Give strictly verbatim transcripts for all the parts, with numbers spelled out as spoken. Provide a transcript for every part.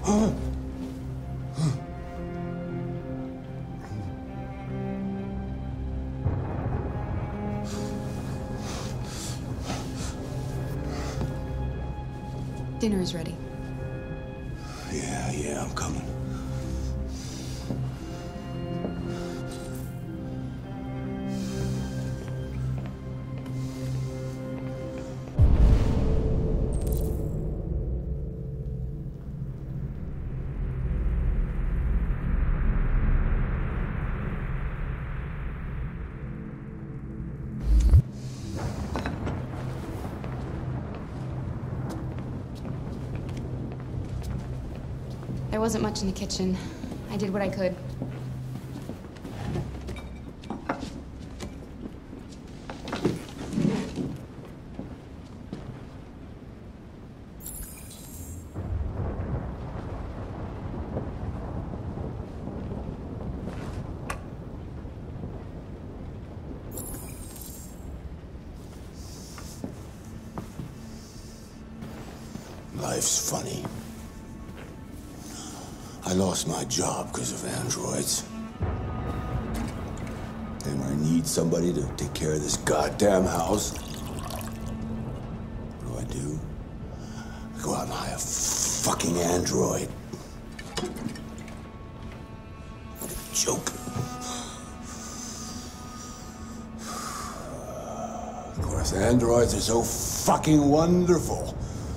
Dinner is ready. Yeah, yeah, I'm coming. There wasn't much in the kitchen. I did what I could. Life's funny. I lost my job because of androids. And I need somebody to take care of this goddamn house. What do I do? I go out and hire a fucking android. What a joke. Of course, androids are so fucking wonderful.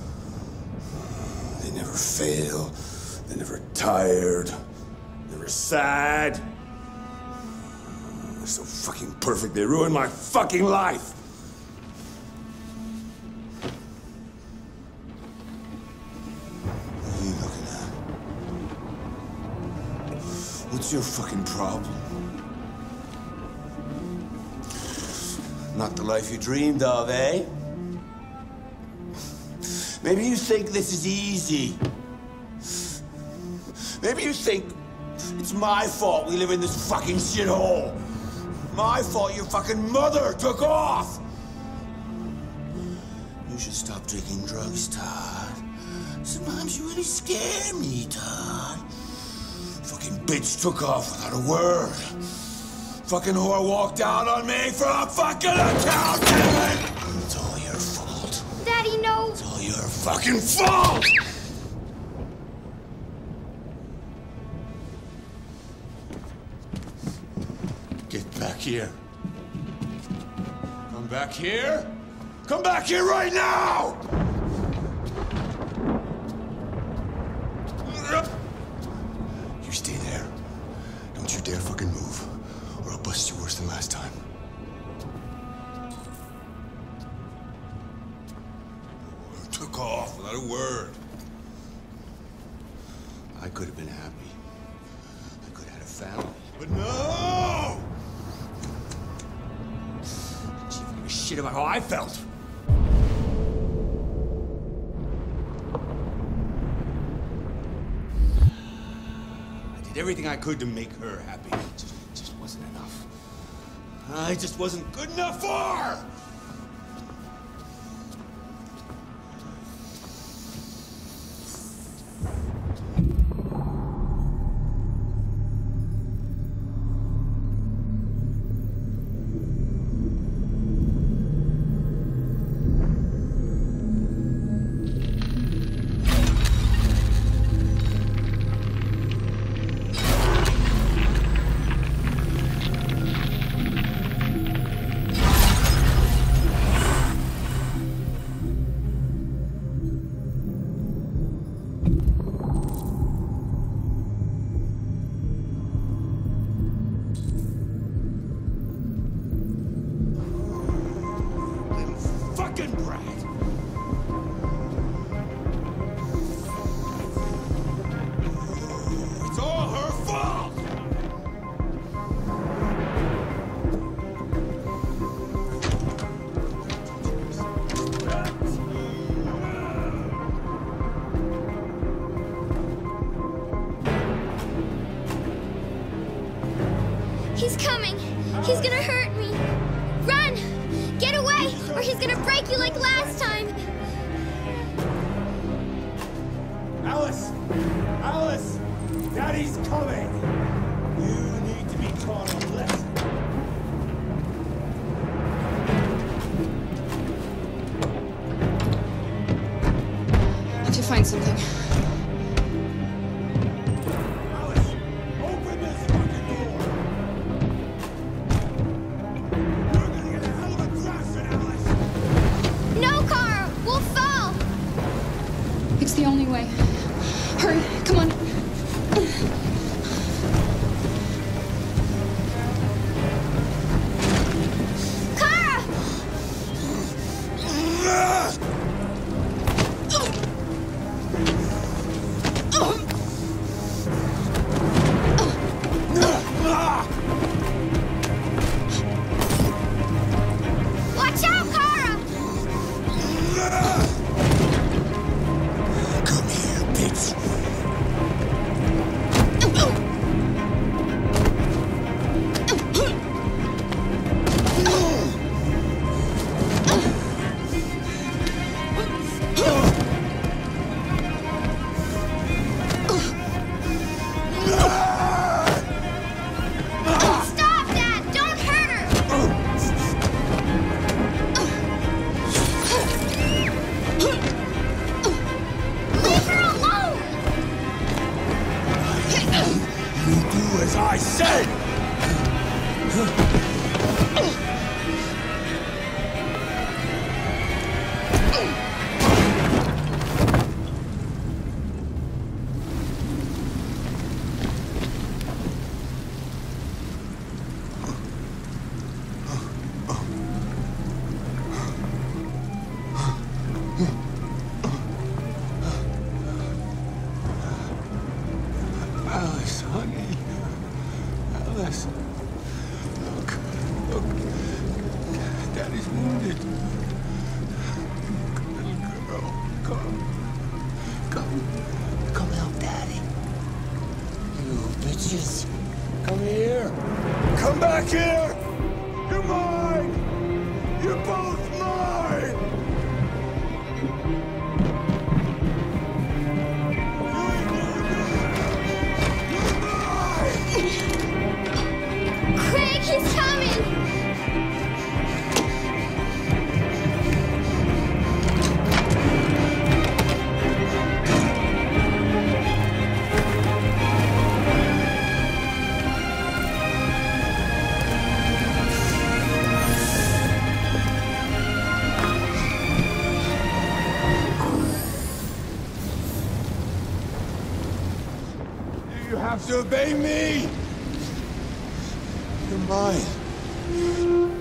They never fail. They're never tired, never sad. They're so fucking perfect, they ruined my fucking life. What are you looking at? What's your fucking problem? Not the life you dreamed of, eh? Maybe you think this is easy. Maybe you think it's my fault we live in this fucking shithole. My fault your fucking mother took off. You should stop taking drugs, Todd. Sometimes you really scare me, Todd. Fucking bitch took off without a word. Fucking whore walked out on me for a fucking account, damn it! It's all your fault. Daddy, no! It's all your fucking fault! Get back here. Come back here. Come back here right now! You stay there. Don't you dare fucking move, or I'll bust you worse than last time. Took off without a word. I could have been happy. I could have had a family. But no! She didn't give a shit about how I felt. I did everything I could to make her happy. It just, it just wasn't enough. I just wasn't good enough for her! He's coming. He's gonna hurt me. Run! Get away, or he's gonna break you like last time. Alice! Alice! Daddy's coming! You need to be taught a lesson. I have to find something. Alice, open this fucking door! You're gonna get a hell of a thrashing, Alice! No, Kara! We'll fall! It's the only way. Hurry, come on. Kara! Watch out, Kara! Come here, bitch! Stop, Dad! Don't hurt her! Leave her alone! You do as I said! Alice, honey. Alice. Look. Look. Daddy's wounded. Little girl. Come. Come. Come help Daddy. You bitches. Come here. Come back here. You're mine. You're both mine. Craig, he's coming! You have to obey me! You're mine.